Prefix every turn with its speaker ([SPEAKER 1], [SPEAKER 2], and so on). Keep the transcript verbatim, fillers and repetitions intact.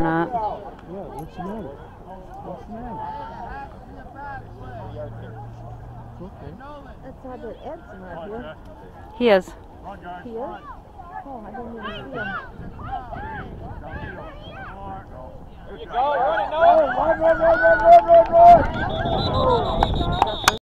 [SPEAKER 1] not.
[SPEAKER 2] Yeah, what's the matter? What's the matter? Okay.
[SPEAKER 3] That's odd that Ed's not here.
[SPEAKER 1] He is.
[SPEAKER 3] He is? Oh, I didn't even see him.
[SPEAKER 2] There you go, run it, no! Run, run, run, run, run, run, run!